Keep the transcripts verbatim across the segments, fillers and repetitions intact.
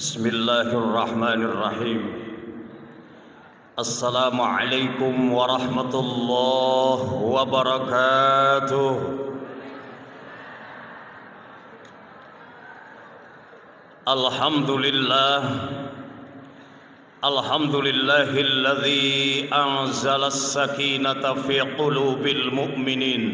Bismillahirrahmanirrahim. Assalamualaikum warahmatullahi wabarakatuh. Alhamdulillah. Alhamdulillahilladzi anzala as-sakinata fi qulubil mu'minin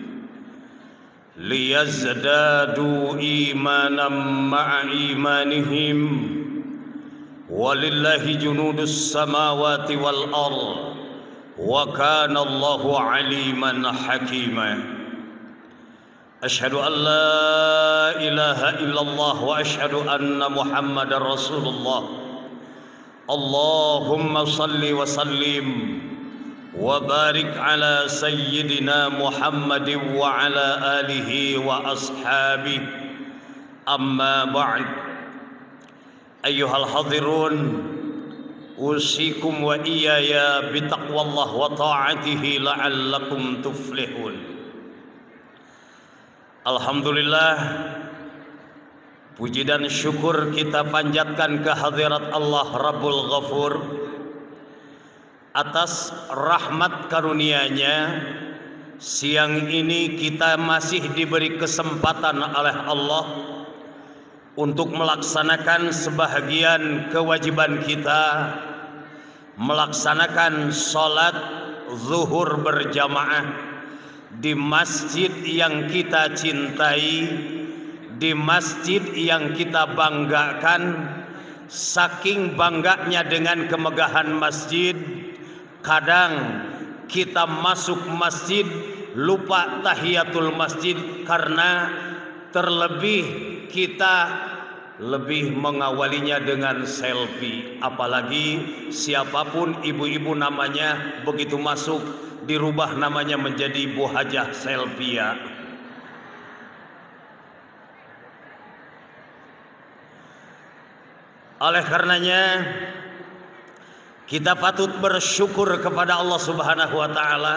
liyazdadu imanan ma'a imanihim walillahi junudus samawati wal ard wa kana Allahu aliman hakima. Asyhadu an la ilaha illallah wa asyhadu anna Muhammadar Rasulullah. Allahumma salli wa sallim wa barik ala sayyidina Muhammadin wa ala alihi wa ashabihi. Amma ba'd. Ayyuhal hadirun, usikum wa iyaya bitaqwallah wa ta'atihi la'allakum tuflihun. Alhamdulillah, puji dan syukur kita panjatkan kehadirat Allah Rabbul Ghafur atas rahmat karunia-Nya. Siang ini kita masih diberi kesempatan oleh Allah untuk melaksanakan sebahagian kewajiban kita, melaksanakan sholat zuhur berjamaah di masjid yang kita cintai, di masjid yang kita banggakan. Saking bangganya dengan kemegahan masjid, kadang kita masuk masjid lupa tahiyatul masjid karena terlebih kita lebih mengawalinya dengan selfie. Apalagi siapapun ibu-ibu namanya, begitu masuk dirubah namanya menjadi Bu Hajah Selfia. Oleh karenanya kita patut bersyukur kepada Allah Subhanahu wa taala,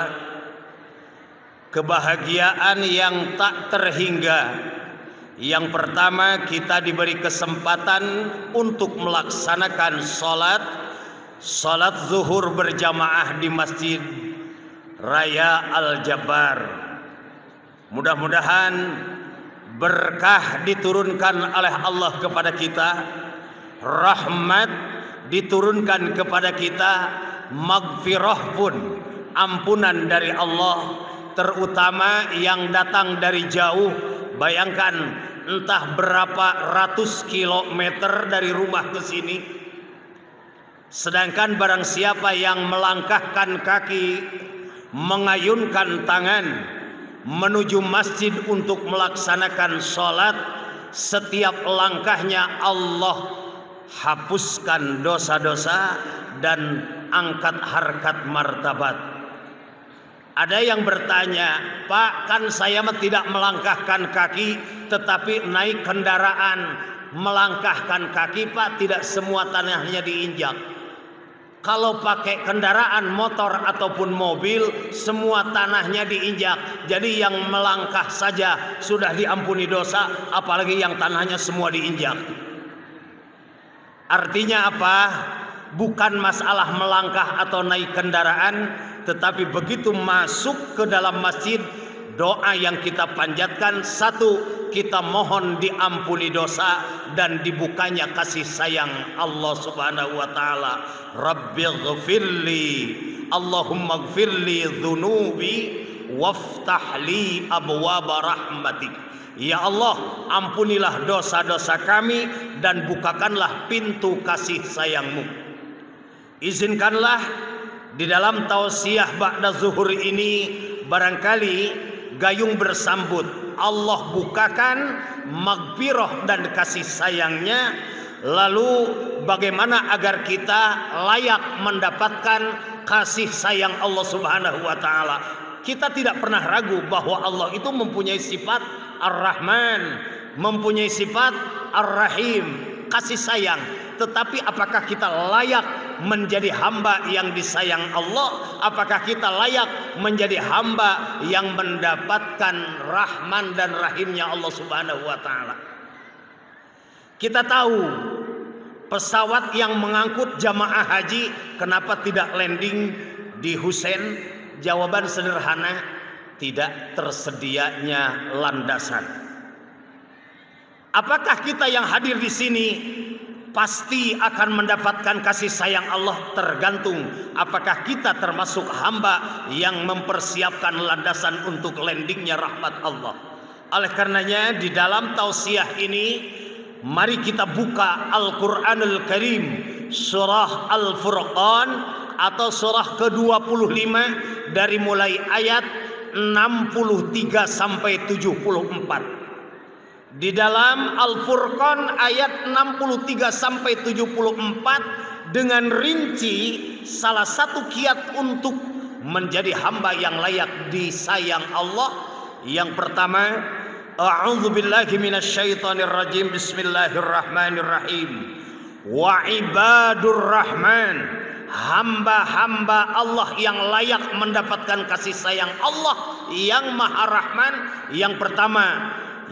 kebahagiaan yang tak terhingga. Yang pertama, kita diberi kesempatan untuk melaksanakan sholat sholat zuhur berjamaah di Masjid Raya Al-Jabbar. Mudah-mudahan berkah diturunkan oleh Allah kepada kita, rahmat diturunkan kepada kita, maghfirah pun, ampunan dari Allah, terutama yang datang dari jauh. Bayangkan entah berapa ratus kilometer dari rumah ke sini. Sedangkan barang siapa yang melangkahkan kaki, mengayunkan tangan menuju masjid untuk melaksanakan sholat, setiap langkahnya Allah hapuskan dosa-dosa dan angkat harkat martabat. Ada yang bertanya, Pak, kan saya tidak melangkahkan kaki tetapi naik kendaraan. Melangkahkan kaki, Pak, tidak semua tanahnya diinjak. Kalau pakai kendaraan motor ataupun mobil, semua tanahnya diinjak. Jadi yang melangkah saja sudah diampuni dosa, apalagi yang tanahnya semua diinjak. Artinya apa? Bukan masalah melangkah atau naik kendaraan, tetapi begitu masuk ke dalam masjid, doa yang kita panjatkan, satu, kita mohon diampuni dosa dan dibukanya kasih sayang Allah Subhanahu wa taala. Rabbighfirli, Allahumma ghfirli dzunubi waftahli abwaaba rahmatik. Ya Allah, ampunilah dosa-dosa kami dan bukakanlah pintu kasih sayang-Mu. Izinkanlah di dalam tausiah ba'da zuhur ini barangkali gayung bersambut. Allah bukakan maghfirah dan kasih sayangnya. Lalu bagaimana agar kita layak mendapatkan kasih sayang Allah Subhanahu wa taala? Kita tidak pernah ragu bahwa Allah itu mempunyai sifat Ar-Rahman, mempunyai sifat Ar-Rahim, kasih sayang. Tetapi apakah kita layak menjadi hamba yang disayang Allah? Apakah kita layak menjadi hamba yang mendapatkan rahman dan rahimnya Allah Subhanahu wa taala? Kita tahu pesawat yang mengangkut jamaah haji kenapa tidak landing di Husein? Jawaban sederhana, tidak tersedianya landasan. Apakah kita yang hadir di sini pasti akan mendapatkan kasih sayang Allah? Tergantung apakah kita termasuk hamba yang mempersiapkan landasan untuk landingnya rahmat Allah. Oleh karenanya di dalam tausiah ini, mari kita buka Al-Quranul Karim, surah Al-Furqan atau surah ke dua puluh lima dari mulai ayat enam puluh tiga sampai tujuh puluh empat. Di dalam Al-Furqan ayat enam puluh tiga sampai tujuh puluh empat dengan rinci salah satu kiat untuk menjadi hamba yang layak disayang Allah. Yang pertama, a'udzu billahi minasyaitonir rajim, bismillahirrahmanirrahim. Wa ibadur rahman, hamba-hamba Allah yang layak mendapatkan kasih sayang Allah yang Maha Rahman. Yang pertama,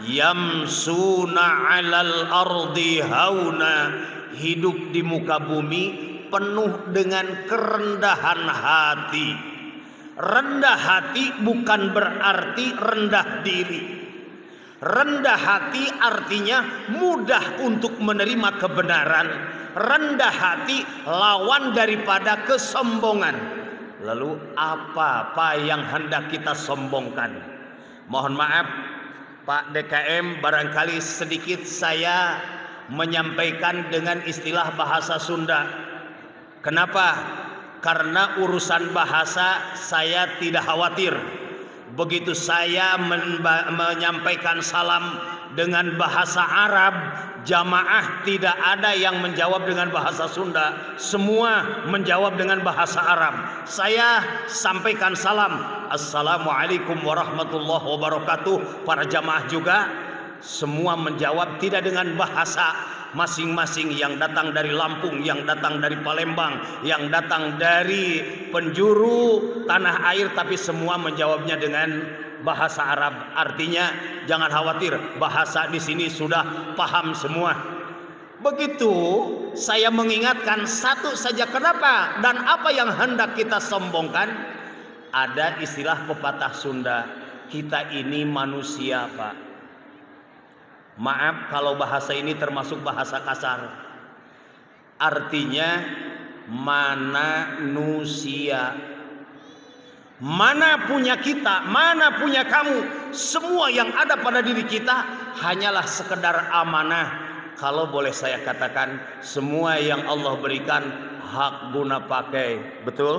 yamsuna 'alal ardi hauna, hidup di muka bumi penuh dengan kerendahan hati. Rendah hati bukan berarti rendah diri. Rendah hati artinya mudah untuk menerima kebenaran. Rendah hati lawan daripada kesombongan. Lalu apa-apa yang hendak kita sombongkan? Mohon maaf Pak D K M, barangkali sedikit saya menyampaikan dengan istilah bahasa Sunda. Kenapa? Karena urusan bahasa saya tidak khawatir. Begitu saya menyampaikan salam dengan bahasa Arab, jamaah tidak ada yang menjawab dengan bahasa Sunda, semua menjawab dengan bahasa Arab. Saya sampaikan salam, assalamualaikum warahmatullahi wabarakatuh. Para jamaah juga semua menjawab tidak dengan bahasa masing-masing, yang datang dari Lampung, yang datang dari Palembang, yang datang dari penjuru tanah air, tapi semua menjawabnya dengan bahasa Arab. Artinya jangan khawatir, bahasa di sini sudah paham semua. Begitu saya mengingatkan satu saja, kenapa dan apa yang hendak kita sombongkan. Ada istilah pepatah Sunda, kita ini manusia Pak. Maaf kalau bahasa ini termasuk bahasa kasar. Artinya manusia. Mana punya kita, mana punya kamu, semua yang ada pada diri kita hanyalah sekedar amanah. Kalau boleh saya katakan, semua yang Allah berikan hak guna pakai. Betul?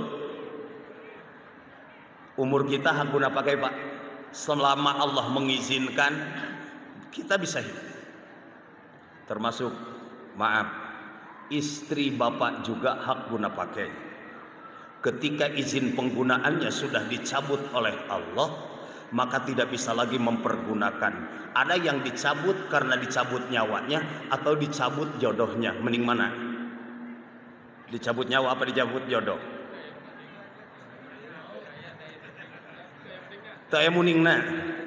Umur kita hak guna pakai Pak. Selama Allah mengizinkan, kita bisa hidup. Termasuk, maaf, istri bapak juga hak guna pakai. Ketika izin penggunaannya sudah dicabut oleh Allah, maka tidak bisa lagi mempergunakan. Ada yang dicabut karena dicabut nyawanya atau dicabut jodohnya. Mending mana? Dicabut nyawa apa dicabut jodoh? Taya muningna.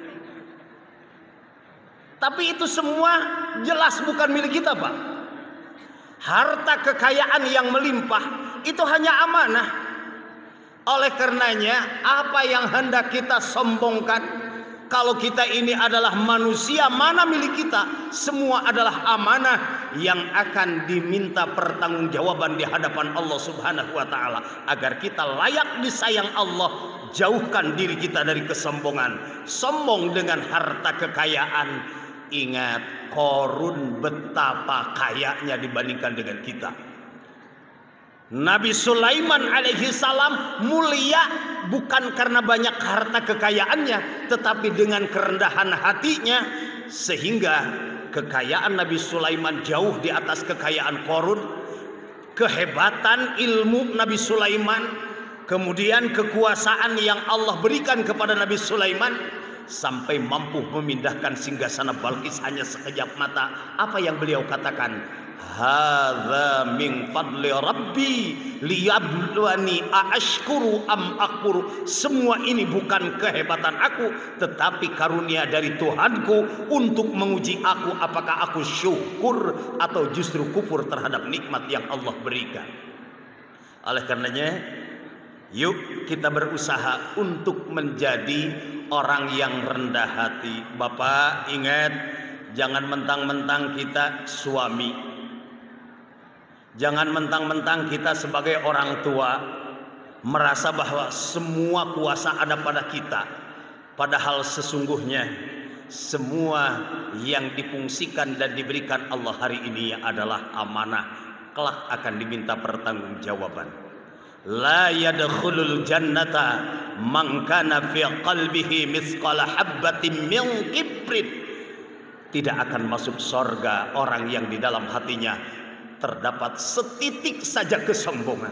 Tapi itu semua jelas bukan milik kita Pak. Harta kekayaan yang melimpah itu hanya amanah. Oleh karenanya apa yang hendak kita sombongkan? Kalau kita ini adalah manusia, mana milik kita? Semua adalah amanah yang akan diminta pertanggungjawaban di hadapan Allah Subhanahu wa taala. Agar kita layak disayang Allah, jauhkan diri kita dari kesombongan. Sombong dengan harta kekayaan. Ingat, Korun betapa kayanya dibandingkan dengan kita. Nabi Sulaiman alaihi salam mulia bukan karena banyak harta kekayaannya, tetapi dengan kerendahan hatinya, sehingga kekayaan Nabi Sulaiman jauh di atas kekayaan Korun. Kehebatan ilmu Nabi Sulaiman, kemudian kekuasaan yang Allah berikan kepada Nabi Sulaiman, sampai mampu memindahkan singgasana Balkis hanya sekejap mata. Apa yang beliau katakan? hadza min fadli rabbi liyabluwani aashkuru am akfur. Semua ini bukan kehebatan aku, tetapi karunia dari Tuhanku untuk menguji aku apakah aku syukur atau justru kufur terhadap nikmat yang Allah berikan. Oleh karenanya, yuk kita berusaha untuk menjadi orang yang rendah hati. Bapak ingat, jangan mentang-mentang kita suami, jangan mentang-mentang kita sebagai orang tua merasa bahwa semua kuasa ada pada kita. Padahal sesungguhnya semua yang difungsikan dan diberikan Allah hari ini adalah amanah, kelak akan diminta pertanggungjawaban. La yadkhulul jannata man kana fi qalbihi mithqala habbatin min kibrin. Tidak akan masuk surga orang yang di dalam hatinya terdapat setitik saja kesombongan.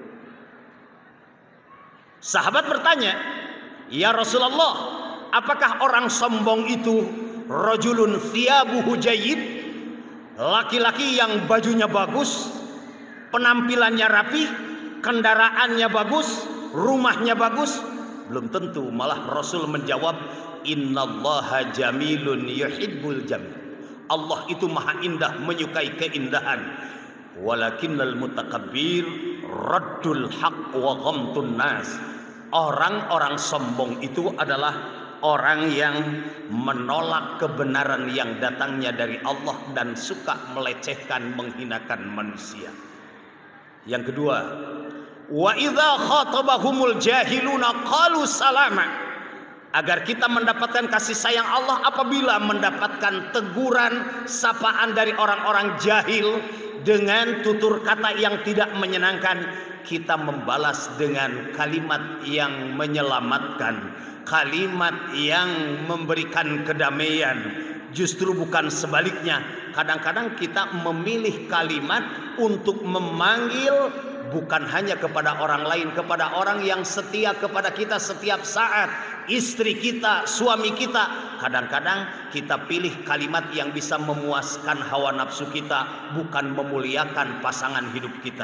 Sahabat bertanya, "Ya Rasulullah, apakah orang sombong itu rajulun thiyabuhu jayyid?" Laki-laki yang bajunya bagus, penampilannya rapi, kendaraannya bagus, rumahnya bagus? Belum tentu. Malah Rasul menjawab, "Innallaha jamilun yuhibbul jamil." Allah itu maha indah, menyukai keindahan. Walakinnal mutakabbir raddul haq wa ghamtun nas. Orang-orang sombong itu adalah orang yang menolak kebenaran yang datangnya dari Allah dan suka melecehkan, menghinakan manusia. Yang kedua, wa idza khatabahumul jahiluna qalu salama. Agar kita mendapatkan kasih sayang Allah apabila mendapatkan teguran, sapaan dari orang-orang jahil dengan tutur kata yang tidak menyenangkan, kita membalas dengan kalimat yang menyelamatkan, kalimat yang memberikan kedamaian. Justru bukan sebaliknya. Kadang-kadang kita memilih kalimat untuk memanggil bukan hanya kepada orang lain, kepada orang yang setia kepada kita setiap saat, istri kita, suami kita. Kadang-kadang kita pilih kalimat yang bisa memuaskan hawa nafsu kita, bukan memuliakan pasangan hidup kita.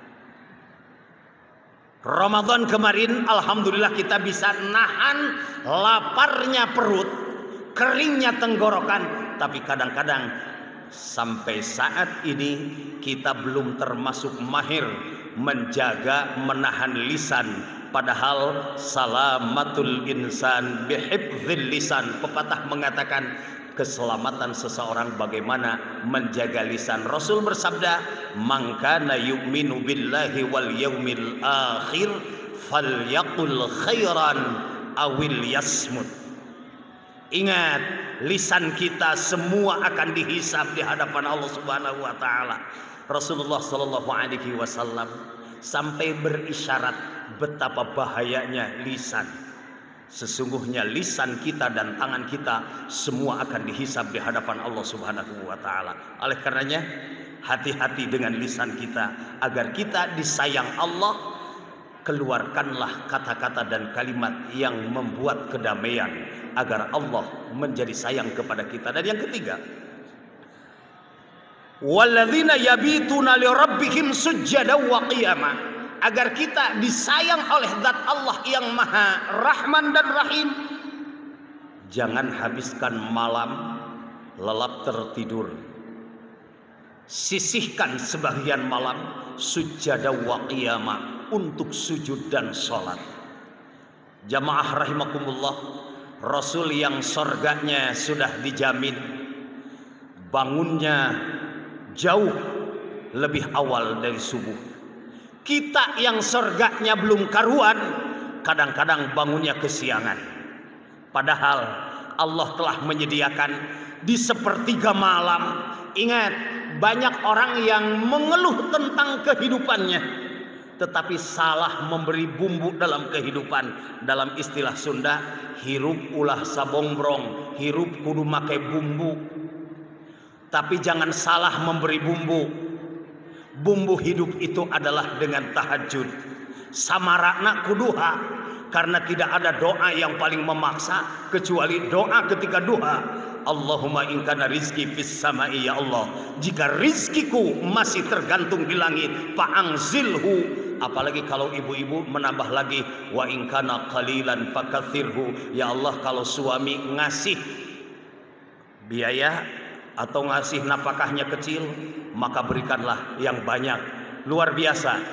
Ramadan kemarin alhamdulillah kita bisa nahan laparnya perut, keringnya tenggorokan, tapi kadang-kadang sampai saat ini kita belum termasuk mahir menjaga menahan lisan. Padahal salamatul insan bihifdzil lisan. Pepatah mengatakan keselamatan seseorang bagaimana menjaga lisan. Rasul bersabda, "Man kana yu'minu billahi wal yaumil akhir falyaqul khairan awil yasmut." Ingat, lisan kita semua akan dihisab di hadapan Allah Subhanahu wa taala. Rasulullah sallallahu alaihi wasallam sampai berisyarat betapa bahayanya lisan. Sesungguhnya lisan kita dan tangan kita semua akan dihisab di hadapan Allah Subhanahu wa taala. Oleh karenanya, hati-hati dengan lisan kita agar kita disayang Allah. Keluarkanlah kata-kata dan kalimat yang membuat kedamaian agar Allah menjadi sayang kepada kita. Dan yang ketiga, walladzina yabituna lirabbihim sujjadan wa qiyama. Agar kita disayang oleh zat Allah yang maha Rahman dan Rahim, jangan habiskan malam lelap tertidur. Sisihkan sebagian malam sujjadan wa qiyama untuk sujud dan sholat. Jamaah rahimakumullah, Rasul yang surganya sudah dijamin, bangunnya jauh lebih awal dari subuh. Kita yang surganya belum karuan, kadang-kadang bangunnya kesiangan. Padahal Allah telah menyediakan di sepertiga malam. Ingat, banyak orang yang mengeluh tentang kehidupannya, tetapi salah memberi bumbu dalam kehidupan. Dalam istilah Sunda, hirup ulah sabongbrong, hirup kudu make bumbu. Tapi jangan salah memberi bumbu. Bumbu hidup itu adalah dengan tahajud. Samarakna kuduha, karena tidak ada doa yang paling memaksa kecuali doa ketika duha. Allahumma in kana rizki fis sama'i, ya Allah, jika rizkiku masih tergantung di langit, fa'angzilhu. Apalagi kalau ibu-ibu menambah lagi, wa in kana qalilan fakathirhu, ya Allah, kalau suami ngasih biaya atau ngasih nafkahnya kecil, maka berikanlah yang banyak. Luar biasa.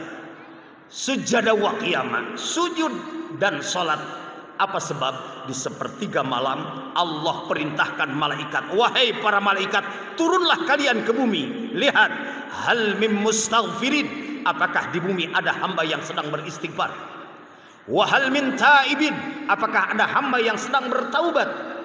Sujada wa qiyamah, sujud dan salat. Apa sebab? Di sepertiga malam Allah perintahkan malaikat, wahai para malaikat, turunlah kalian ke bumi. Lihat, hal mim mustaghfirin, apakah di bumi ada hamba yang sedang beristighfar? Wahal min taibin, apakah ada hamba yang sedang bertaubat?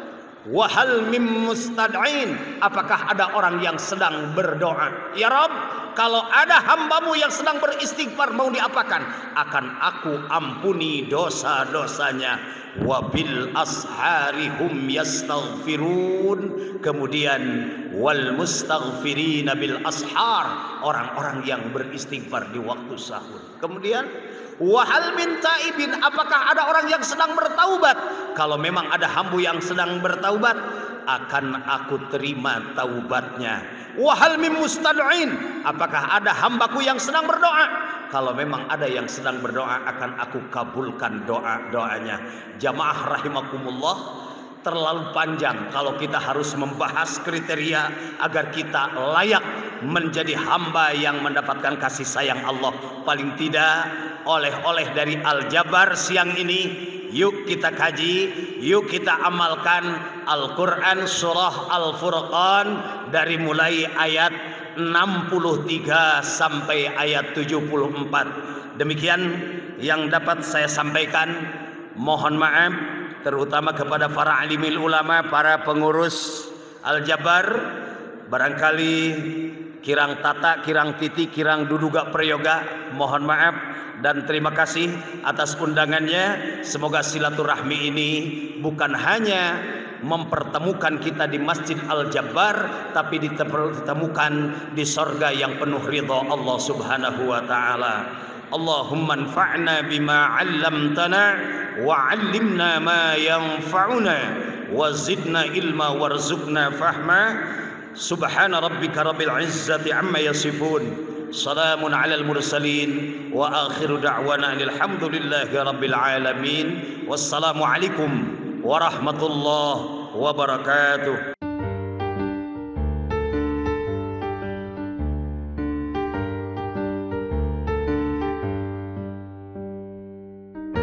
Wahal mim mustad'in, apakah ada orang yang sedang berdoa? Ya Rabb, kalau ada hambamu yang sedang beristighfar, mau diapakan? Akan aku ampuni dosa-dosanya. Wabil ashari hum yastaghfirun. Kemudian wal mustaghfirina bil ashar, orang-orang yang beristighfar di waktu sahur. Kemudian wahal min taibin, apakah ada orang yang sedang bertaubat? Kalau memang ada hamba yang sedang bertaubat, akan aku terima taubatnya. Wahal min mustad'in, apakah ada hambaku yang sedang berdoa? Kalau memang ada yang sedang berdoa, akan aku kabulkan doa-doanya. Jamaah rahimakumullah, terlalu panjang kalau kita harus membahas kriteria agar kita layak menjadi hamba yang mendapatkan kasih sayang Allah. Paling tidak oleh-oleh dari Al-Jabar siang ini, yuk kita kaji, yuk kita amalkan Al-Quran surah Al-Furqan dari mulai ayat enam puluh tiga sampai ayat tujuh puluh empat. Demikian yang dapat saya sampaikan. Mohon maaf terutama kepada para alimil ulama, para pengurus Al-Jabar. Barangkali kirang tata, kirang titi, kirang duduga prayoga, mohon maaf dan terima kasih atas undangannya. Semoga silaturahmi ini bukan hanya mempertemukan kita di Masjid Al-Jabar, tapi ditemukan di sorga yang penuh ridha Allah Subhanahu wa ta'ala. Allahumma anfa'na bima 'allamtana wa 'allimna ma yanfa'una wa zidna ilma warzuqna fahma. Subhana rabbika rabbil izzati amma yasifun, salamun 'alal mursalin, wa akhiru da'wana alhamdulillahi rabbil alamin. Wassalamu alaikum warahmatullahi wabarakatuh.